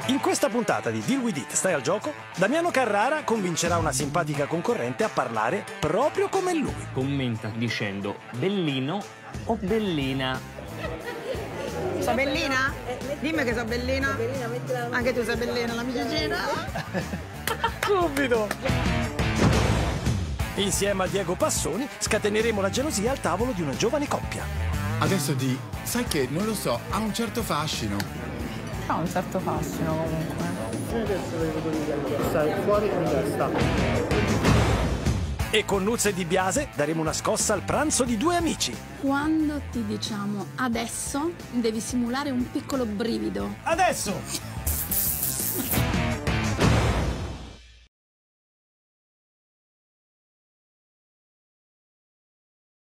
In questa puntata di Deal With It, stai al gioco, Damiano Carrara convincerà una simpatica concorrente a parlare proprio come lui. Commenta dicendo bellino o bellina. So bellina? Dimmi che so bellina. Anche tu sei bellina, la mia Gina. Subito! Insieme a Diego Passoni scateneremo la gelosia al tavolo di una giovane coppia. Adesso sai che, non lo so, ha un certo fascino. Ha un certo fascino comunque. Adesso devo dire, stai fuori di testa. E con Nuzza e Di Biase daremo una scossa al pranzo di due amici. Quando ti diciamo adesso, devi simulare un piccolo brivido. Adesso!